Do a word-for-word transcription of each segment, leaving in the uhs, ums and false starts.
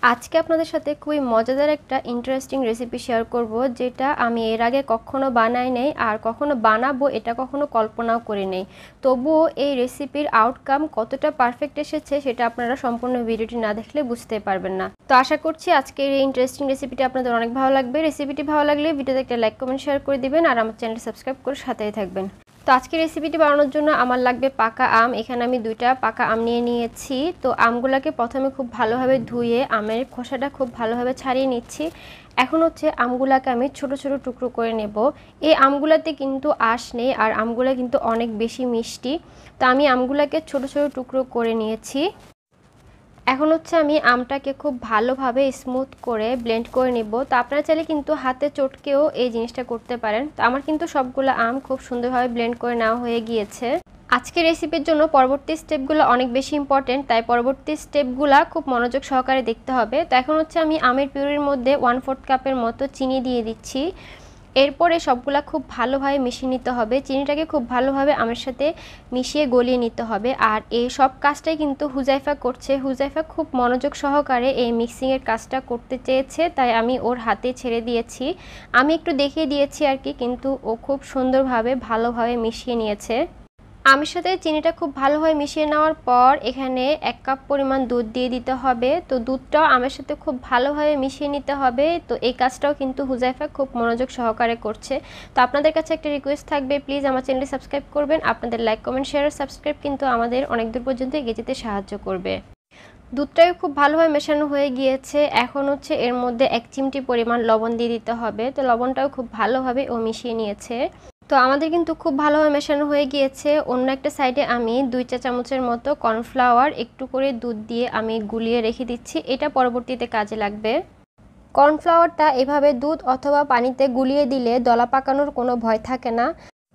আজকে আপনাদের সাথে খুবই মজাদার একটা ইন্টারেস্টিং রেসিপি শেয়ার করব, যেটা আমি এর আগে কখনো বানাই নাই আর কখনো বানাবো এটা কখনো কল্পনাও করি নাই। তবুও এই রেসিপির আউটকাম কতটা পারফেক্ট এসেছে সেটা আপনারা সম্পূর্ণ ভিডিওটি না দেখলে বুঝতে পারবেন না। তো আশা করছি আজকের এই ইন্টারেস্টিং রেসিপিটি আপনাদের অনেক ভালো লাগবে। রেসিপিটি ভালো লাগলে ভিডিওতে একটা লাইক কমেন্ট শেয়ার করে দিবেন আর আমার চ্যানেলটি সাবস্ক্রাইব করে সাথেই থাকবেন। তো আজকে রেসিপিটি বানানোর জন্য আমার লাগবে পাকা আম। এখানে আমি দুইটা পাকা আম নিয়ে নিয়েছি। তো আমগুলোকে প্রথমে খুব ভালোভাবে ধুয়ে আমের খোসাটা খুব ভালোভাবে ছাড়িয়ে নিচ্ছি। এখন হচ্ছে আমগুলাকে আমি ছোট ছোট টুকরো করে নেব। এই আমগুলাতে কিন্তু আঁশ নেই আর আমগুলো কিন্তু অনেক বেশি মিষ্টি। তো আমি আমগুলাকে ছোট ছোট টুকরো করে নিয়েছি। এখন হচ্ছে আমি আমটাকে খুব ভালোভাবে স্মুথ করে ব্লেন্ড করে নিব। তো আপনারা চাইলে কিন্তু হাতে চটকেও এই জিনিসটা করতে পারেন। তো আমার কিন্তু সবগুলো আম খুব সুন্দরভাবে ব্লেন্ড করে নেওয়া হয়ে গিয়েছে। আজকের রেসিপির জন্য পরবর্তী স্টেপগুলো অনেক বেশি ইম্পর্টেন্ট, তাই পরবর্তী স্টেপগুলো খুব মনোযোগ সহকারে দেখতে হবে। তো এখন হচ্ছে আমি আমের পিউরির মধ্যে ওয়ান ফোর্থ কাপের মতো চিনি দিয়ে দিচ্ছি। এরপরে সবগুলা খুব ভালোভাবে মিশিয়ে নিতে হবে। চিনিটাকে খুব ভালোভাবে আমের সাথে মিশিয়ে গলিয়ে নিতে হবে। আর এই সব কাজটাই কিন্তু হুজাইফা করছে। হুজাইফা খুব মনোযোগ সহকারে এই মিক্সিংয়ের কাজটা করতে চেয়েছে, তাই আমি ওর হাতে ছেড়ে দিয়েছি। আমি একটু দেখিয়ে দিয়েছি আর কি, কিন্তু ও খুব সুন্দরভাবে ভালোভাবে মিশিয়ে নিয়েছে। আমের সাথে চিনিটা খুব ভালোভাবে মিশিয়ে নেওয়ার পর এখানে এক কাপ পরিমাণ দুধ দিয়ে দিতে হবে। তো দুধটাও আমের সাথে খুব ভালোভাবে মিশিয়ে নিতে হবে। তো এই কাজটাও কিন্তু হুজাইফা খুব মনোযোগ সহকারে করছে। তো আপনাদের কাছে একটা রিকোয়েস্ট থাকবে, প্লিজ আমার চ্যানেলটি সাবস্ক্রাইব করবেন। আপনাদের লাইক কমেন্ট শেয়ার সাবস্ক্রাইব কিন্তু আমাদের অনেক দূর পর্যন্ত এগিয়ে যেতে সাহায্য করবে। দুধটাও খুব ভালোভাবে মেশানো হয়ে গিয়েছে। এখন হচ্ছে এর মধ্যে এক চিমটি পরিমাণ লবণ দিয়ে দিতে হবে। তো লবণটাও খুব ভালোভাবে ও মিশিয়ে নিয়েছে। তো আমাদের কিন্তু খুব ভালোভাবে মেশানো হয়ে গিয়েছে। অন্য একটা সাইডে আমি দুই চা চামচের মতো কর্নফ্লাওয়ার একটু করে দুধ দিয়ে আমি গুলিয়ে রেখে দিচ্ছি। এটা পরবর্তীতে কাজে লাগবে। কর্নফ্লাওয়ারটা এভাবে দুধ অথবা পানিতে গুলিয়ে দিলে দলা পাকানোর কোনো ভয় থাকে না।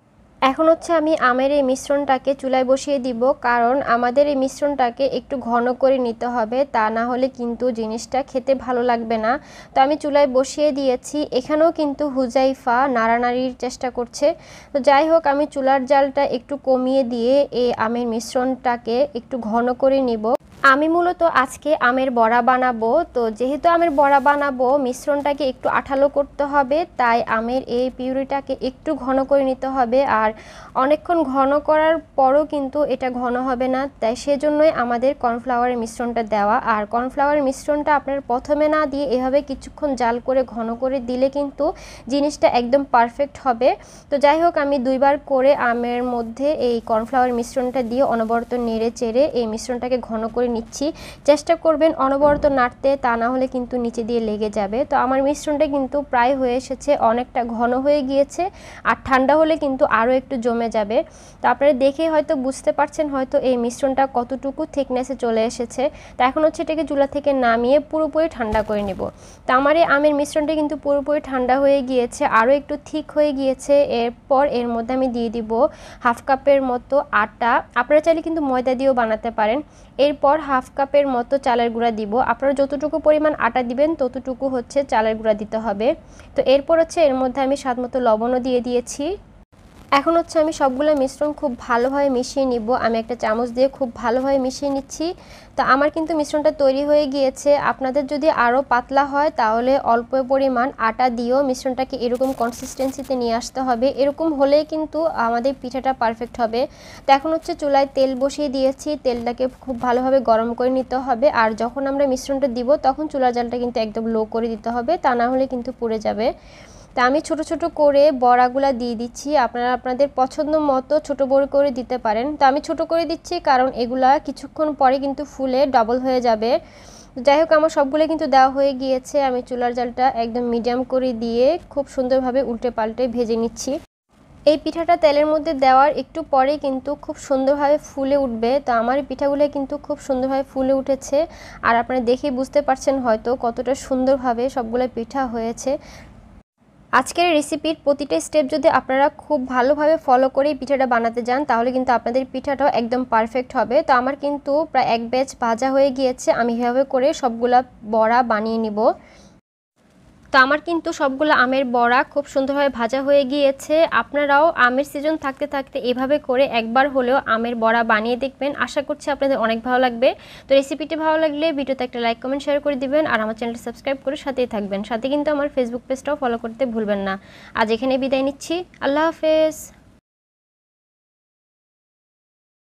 এখন হচ্ছে আমি আমের এই মিশ্রণটাকে চুলায় বসিয়ে দিব, কারণ আমাদের এই মিশ্রণটাকে একটু ঘন করে নিতে হবে, তা না হলে কিন্তু জিনিসটা খেতে ভালো লাগবে না। তো আমি চুলায় বসিয়ে দিয়েছি। এখানেও কিন্তু হুজাইফা নাড়ানাড়ির চেষ্টা করছে। তো যাই হোক, আমি চুলার জালটা একটু কমিয়ে দিয়ে এই আমের মিশ্রণটাকে একটু ঘন করে নিব। আমি মূলত আজকে আমের বড়া বানাবো। তো যেহেতু আমের বড়া বানাবো, মিশ্রণটাকে একটু আঠালো করতে হবে, তাই আমের এই পিউরিটাকে একটু ঘন করে নিতে হবে। আর অনেকক্ষণ ঘন করার পরও কিন্তু এটা ঘন হবে না, তাই সেজন্যই আমাদের কর্নফ্লাওয়ারের মিশ্রণটা দেওয়া। আর কর্নফ্লাওয়ারের মিশ্রণটা আপনার প্রথমে না দিয়ে এভাবে কিছুক্ষণ জাল করে ঘন করে দিলে কিন্তু জিনিসটা একদম পারফেক্ট হবে। তো যাই হোক, আমি দুইবার করে আমের মধ্যে এই কর্নফ্লাওয়ার মিশ্রণটা দিয়ে অনবরত নেড়ে চেড়ে এই মিশ্রণটাকে ঘন করে নিচ্ছি। চেষ্টা করবেন অনবরত নাড়তে, তা না হলে কিন্তু নিচে দিয়ে লেগে যাবে। তো আমার মিশ্রণটা কিন্তু প্রায় হয়ে এসেছে, অনেকটা ঘন হয়ে গিয়েছে। আর ঠান্ডা হলে কিন্তু আরও একটু জমে যাবে। তো আপনারা দেখেই হয়তো বুঝতে পারছেন হয়তো এই মিশ্রণটা কতটুকু থিকনেসে চলে এসেছে। তো এখন হচ্ছে এটাকে চুলা থেকে নামিয়ে পুরোপুরি ঠান্ডা করে নেব। তো আমার এই আমের মিশ্রণটা কিন্তু পুরোপুরি ঠান্ডা হয়ে গিয়েছে, আরও একটু থিক হয়ে গিয়েছে। এরপর এর মধ্যে আমি দিয়ে দিব হাফ কাপের মতো আটা। আপনারা চাইলে কিন্তু ময়দা দিয়েও বানাতে পারেন। এরপর হাফ কাপের মতো চালের গুঁড়া দিব। আপনারা যতটুকু পরিমাণ আটা দিবেন ততটুকু হচ্ছে চালের গুঁড়া দিতে হবে। তো এরপর হচ্ছে এর মধ্যে আমি স্বাদ মতো লবণও দিয়ে দিয়েছি। এখন হচ্ছে আমি সবগুলো মিশ্রণ খুব ভালোভাবে মিশিয়ে নিব। আমি একটা চামচ দিয়ে খুব ভালোভাবে মিশিয়ে নিচ্ছি। তো আমার কিন্তু মিশ্রণটা তৈরি হয়ে গিয়েছে। আপনাদের যদি আরও পাতলা হয় তাহলে অল্প পরিমাণ আটা দিয়েও মিশ্রণটাকে এরকম কনসিস্টেন্সিতে নিয়ে আসতে হবে। এরকম হলেই কিন্তু আমাদের পিঠাটা পারফেক্ট হবে। তো এখন হচ্ছে চুলায় তেল বসিয়ে দিয়েছি। তেলটাকে খুব ভালোভাবে গরম করে নিতে হবে। আর যখন আমরা মিশ্রণটা দিব তখন চুলার জালটা কিন্তু একদম লো করে দিতে হবে, তা না হলে কিন্তু পুড়ে যাবে। তা আমি ছোট ছোট করে বড়াগুলা দিয়ে দিচ্ছি। আপনারা আপনাদের পছন্দ মতো ছোট বড় করে দিতে পারেন। তো আমি ছোট করে দিচ্ছি, কারণ এগুলা কিছুক্ষণ পরে কিন্তু ফুলে ডবল হয়ে যাবে। যাই হোক, আমার সবগুলো কিন্তু দেওয়া হয়ে গিয়েছে। আমি চুলার জালটা একদম মিডিয়াম করে দিয়ে খুব সুন্দরভাবে উল্টে পাল্টে ভেজে নিচ্ছি। এই পিঠাটা তেলের মধ্যে দেওয়ার একটু পরে কিন্তু খুব সুন্দরভাবে ফুলে উঠবে। তো আমার পিঠাগুলো কিন্তু খুব সুন্দরভাবে ফুলে উঠেছে। আর আপনারা দেখেই বুঝতে পারছেন হয়তো কতটা সুন্দরভাবে সবগুলো পিঠা হয়েছে। আজকের রেসিপির প্রতিটা স্টেপ যদি আপনারা খুব ভালোভাবে ফলো করে পিঠাটা বানাতে যান তাহলে কিন্তু আপনাদের পিঠাটাও একদম পারফেক্ট হবে। তো আমার কিন্তু প্রায় এক ব্যাচ ভাজা হয়ে গিয়েছে। আমি এভাবে করে সবগুলা বড়া বানিয়ে নিব। তো আমার কিন্তু সবগুলো আমের বড়া খুব সুন্দরভাবে ভাজা হয়ে গিয়েছে। আপনারাও আমের সিজন থাকতে থাকতে এভাবে করে একবার হলেও আমের বড়া বানিয়ে দেখবেন, আশা করছি আপনাদের অনেক ভালো লাগবে। তো রেসিপিটি ভালো লাগলে ভিডিওতে একটা লাইক কমেন্ট শেয়ার করে দিবেন, আর আমার চ্যানেলটা সাবস্ক্রাইব করে সাথেই থাকবেন। সাথে কিন্তু আমার ফেসবুক পেজটাও ফলো করতে ভুলবেন না। আজ এখানে বিদায় নিচ্ছি, আল্লাহ হাফেজ।